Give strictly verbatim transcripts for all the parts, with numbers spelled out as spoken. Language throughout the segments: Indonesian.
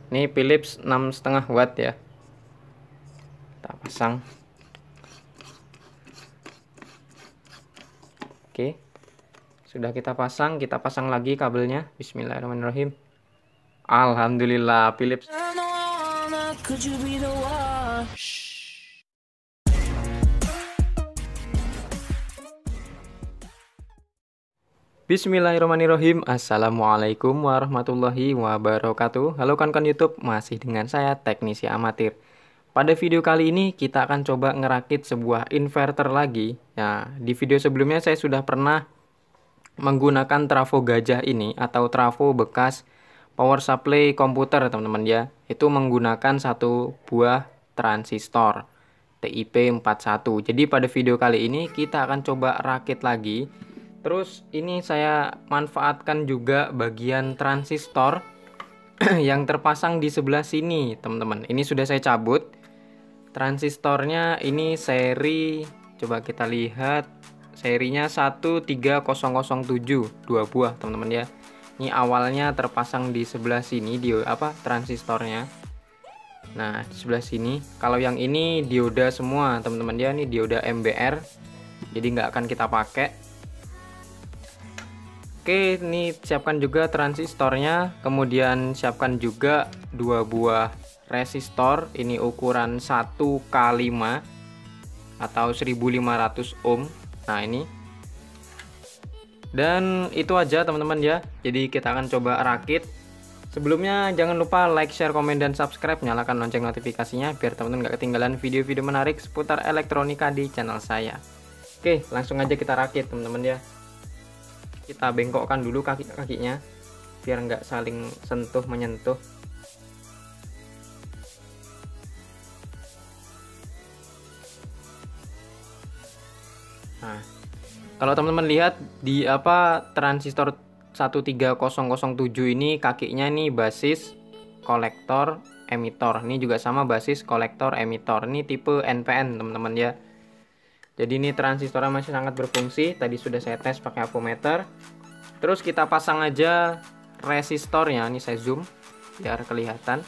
Ini Philips enam koma lima watt ya. Kita pasang. Oke. Sudah kita pasang, kita pasang lagi kabelnya. Bismillahirrahmanirrahim. Alhamdulillah, Philips. Bismillahirrahmanirrahim. Assalamualaikum warahmatullahi wabarakatuh. Halo kawan-kawan YouTube, masih dengan saya teknisi amatir. Pada video kali ini kita akan coba ngerakit sebuah inverter lagi. Nah, di video sebelumnya saya sudah pernah menggunakan trafo gajah ini atau trafo bekas power supply komputer, teman-teman ya. Itu menggunakan satu buah transistor T I P empat puluh satu. Jadi pada video kali ini kita akan coba rakit lagi. Terus ini saya manfaatkan juga bagian transistor yang terpasang di sebelah sini, teman-teman. Ini sudah saya cabut. Transistornya ini seri, coba kita lihat, serinya satu tiga nol nol tujuh, dua buah, teman-teman ya. Ini awalnya terpasang di sebelah sini di apa transistornya. Nah, di sebelah sini. Kalau yang ini dioda semua, teman-teman ya. Ini dioda M B R. Jadi nggak akan kita pakai. Oke, ini siapkan juga transistornya, kemudian siapkan juga dua buah resistor, ini ukuran satu kali lima atau seribu lima ratus ohm. Nah, ini. Dan itu aja teman-teman ya. Jadi kita akan coba rakit. Sebelumnya jangan lupa like, share, komen, dan subscribe, nyalakan lonceng notifikasinya biar teman-teman gak ketinggalan video-video menarik seputar elektronika di channel saya. Oke, langsung aja kita rakit teman-teman ya. Kita bengkokkan dulu kaki-kakinya biar nggak saling sentuh menyentuh. Nah, kalau teman-teman lihat di apa transistor satu tiga nol nol tujuh ini kakinya nih basis kolektor emitor. Ini juga sama basis kolektor emitor. Ini tipe N P N teman-teman ya. Jadi ini transistornya masih sangat berfungsi. Tadi sudah saya tes pakai avometer. Terus kita pasang aja resistornya. Ini saya zoom biar kelihatan.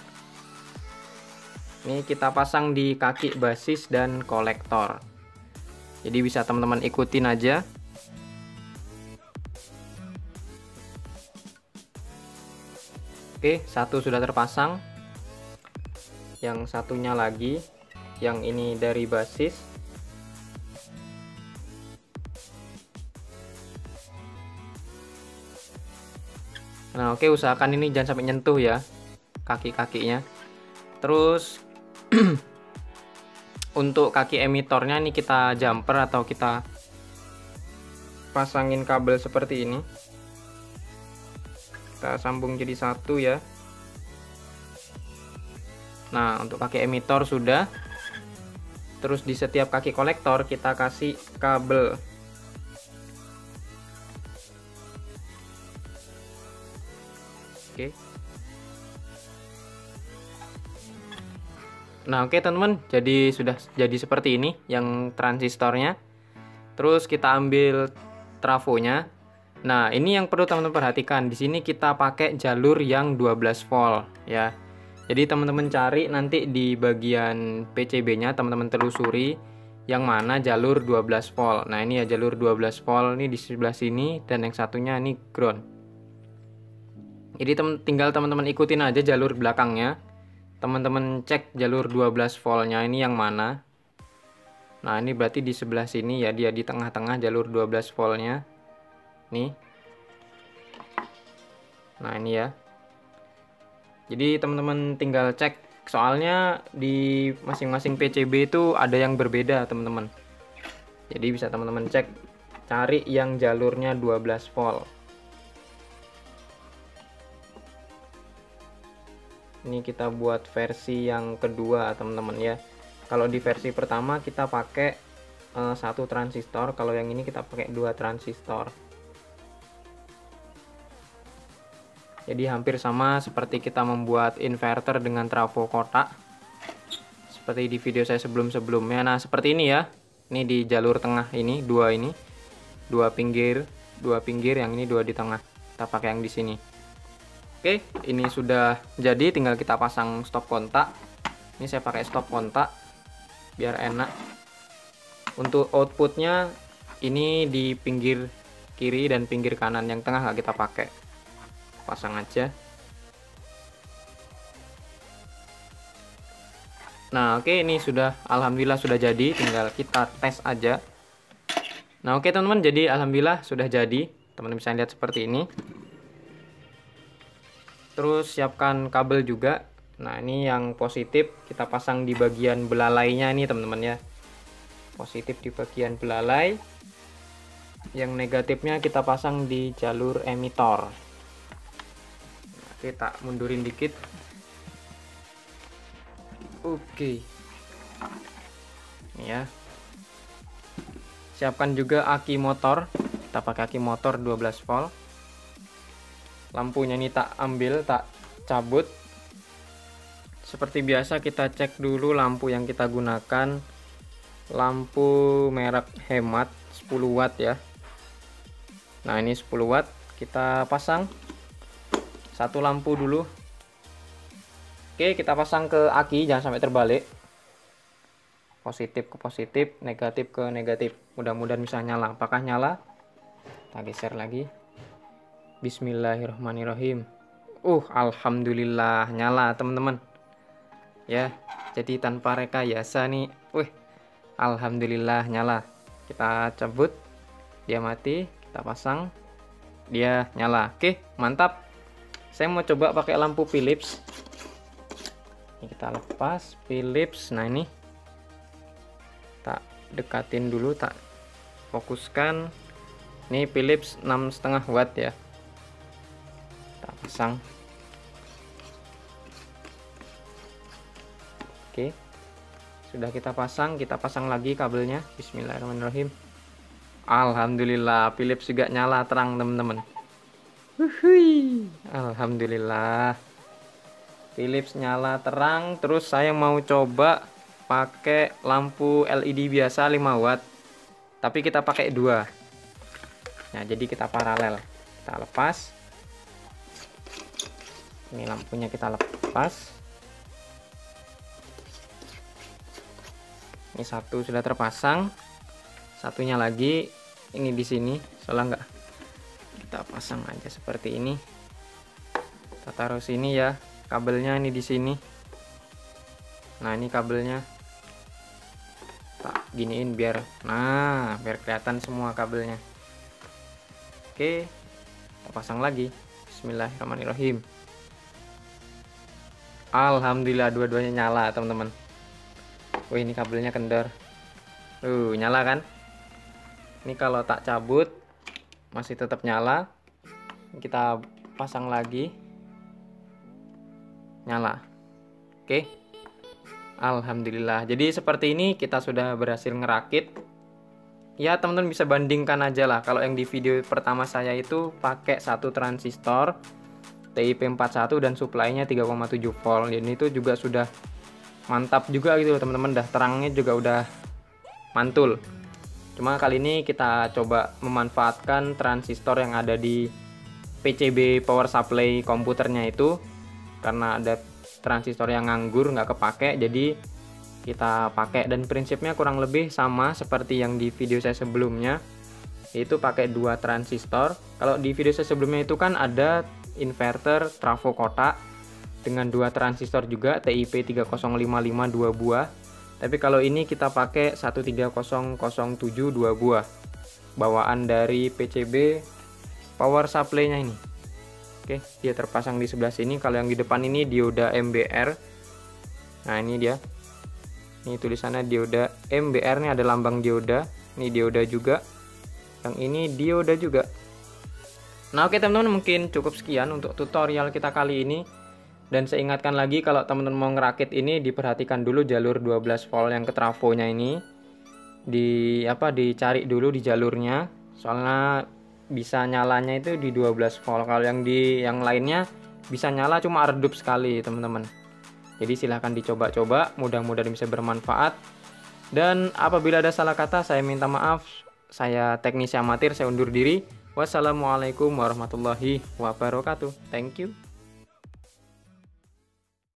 Ini kita pasang di kaki basis dan kolektor. Jadi bisa teman-teman ikutin aja. Oke, satu sudah terpasang. Yang satunya lagi. Yang ini dari basis. Nah, oke, usahakan ini jangan sampai nyentuh ya kaki-kakinya. Terus untuk kaki emitornya ini kita jumper atau kita pasangin kabel seperti ini. Kita sambung jadi satu ya. Nah, untuk kaki emitor sudah. Terus di setiap kaki kolektor kita kasih kabel. Oke. Nah, oke teman-teman, jadi sudah jadi seperti ini yang transistornya. Terus kita ambil trafonya. Nah, ini yang perlu teman-teman perhatikan. Di sini kita pakai jalur yang dua belas volt ya. Jadi teman-teman cari nanti di bagian P C B-nya, teman-teman telusuri yang mana jalur dua belas volt. Nah, ini ya jalur dua belas volt ini di sebelah sini dan yang satunya ini ground. Jadi tem tinggal teman-teman ikutin aja jalur belakangnya. Teman-teman cek jalur dua belas voltnya ini yang mana. Nah, ini berarti di sebelah sini ya, dia di tengah-tengah jalur dua belas voltnya. Nih. Nah, ini ya. Jadi teman-teman tinggal cek. Soalnya di masing-masing P C B itu ada yang berbeda, teman-teman. Jadi bisa teman-teman cek, cari yang jalurnya dua belas volt. Ini kita buat versi yang kedua teman-teman ya. Kalau di versi pertama kita pakai uh, satu transistor, kalau yang ini kita pakai dua transistor. Jadi hampir sama seperti kita membuat inverter dengan trafo kotak. Seperti di video saya sebelum-sebelumnya. Nah, seperti ini ya. Ini di jalur tengah ini, dua ini. Dua pinggir, dua pinggir, yang ini dua di tengah. Kita pakai yang di sini. Oke, ini sudah jadi, tinggal kita pasang stop kontak. Ini saya pakai stop kontak biar enak. Untuk outputnya ini di pinggir kiri dan pinggir kanan, yang tengah nggak kita pakai. Pasang aja. Nah oke, ini sudah, alhamdulillah sudah jadi, tinggal kita tes aja. Nah oke teman-teman, jadi alhamdulillah sudah jadi, teman-teman bisa lihat seperti ini. Terus siapkan kabel juga. Nah ini yang positif kita pasang di bagian belalainya ini teman-teman ya. Positif di bagian belalai, yang negatifnya kita pasang di jalur emitor. Nah, kita mundurin dikit. Oke, ini ya. Siapkan juga aki motor, kita pakai aki motor dua belas volt. Lampunya ini tak ambil, tak cabut. Seperti biasa kita cek dulu lampu yang kita gunakan. Lampu merek Hemat sepuluh watt ya. Nah ini sepuluh watt, kita pasang satu lampu dulu. Oke, kita pasang ke aki, jangan sampai terbalik. Positif ke positif, negatif ke negatif. Mudah-mudahan bisa nyala. Apakah nyala? Kita geser lagi. Bismillahirrahmanirrahim. Uh, alhamdulillah nyala teman-teman. Ya, jadi tanpa rekayasa nih. Wih, alhamdulillah nyala. Kita cabut, dia mati. Kita pasang, dia nyala. Oke, mantap. Saya mau coba pakai lampu Philips. Ini kita lepas Philips. Nah ini, tak dekatin dulu, tak fokuskan. Ini Philips enam koma lima watt ya. Kita pasang. Oke, sudah kita pasang, kita pasang lagi kabelnya. Bismillahirrahmanirrahim. Alhamdulillah, Philips juga nyala terang teman-teman. Alhamdulillah, Philips nyala terang. Terus saya mau coba pakai lampu L E D biasa lima watt, tapi kita pakai dua. Nah jadi kita paralel, kita lepas. Ini lampunya kita lepas. Ini satu sudah terpasang, satunya lagi ini di sini, soalnya enggak, kita pasang aja seperti ini. Kita taruh sini ya, kabelnya ini di sini. Nah ini kabelnya, tak giniin biar, nah biar kelihatan semua kabelnya. Oke, kita pasang lagi. Bismillahirrahmanirrahim. Alhamdulillah dua-duanya nyala teman-teman. Wih, ini kabelnya kendor. Uh, nyala kan? Ini kalau tak cabut masih tetap nyala. Kita pasang lagi. Nyala. Oke. Alhamdulillah. Jadi seperti ini kita sudah berhasil ngerakit. Ya, teman-teman bisa bandingkan aja lah. Kalau yang di video pertama saya itu pakai satu transistor T I P empat puluh satu dan supply-nya tiga koma tujuh volt. Dan itu juga sudah mantap juga gitu loh teman-teman, dah terangnya juga udah mantul. Cuma kali ini kita coba memanfaatkan transistor yang ada di P C B power supply komputernya itu, karena ada transistor yang nganggur nggak kepake, jadi kita pakai. Dan prinsipnya kurang lebih sama seperti yang di video saya sebelumnya, yaitu pakai dua transistor. Kalau di video saya sebelumnya itu kan ada inverter trafo kotak dengan dua transistor juga, T I P tiga nol lima lima dua buah. Tapi kalau ini kita pakai satu tiga nol nol tujuh dua buah, bawaan dari P C B power supply-nya ini. Oke, dia terpasang di sebelah sini. Kalau yang di depan ini dioda M B R. Nah ini dia, ini tulisannya dioda M B R, nih ada lambang dioda. Ini dioda juga, yang ini dioda juga. Nah oke teman-teman, mungkin cukup sekian untuk tutorial kita kali ini. Dan saya ingatkan lagi, kalau teman-teman mau ngerakit ini, diperhatikan dulu jalur dua belas volt yang ke trafonya ini. Di apa dicari dulu di jalurnya, soalnya bisa nyalanya itu di dua belas volt. Kalau yang di yang lainnya bisa nyala cuma redup sekali teman-teman. Jadi silahkan dicoba-coba, mudah-mudahan bisa bermanfaat. Dan apabila ada salah kata, saya minta maaf. Saya teknisi amatir, saya undur diri. Wassalamualaikum warahmatullahi wabarakatuh. Thank you.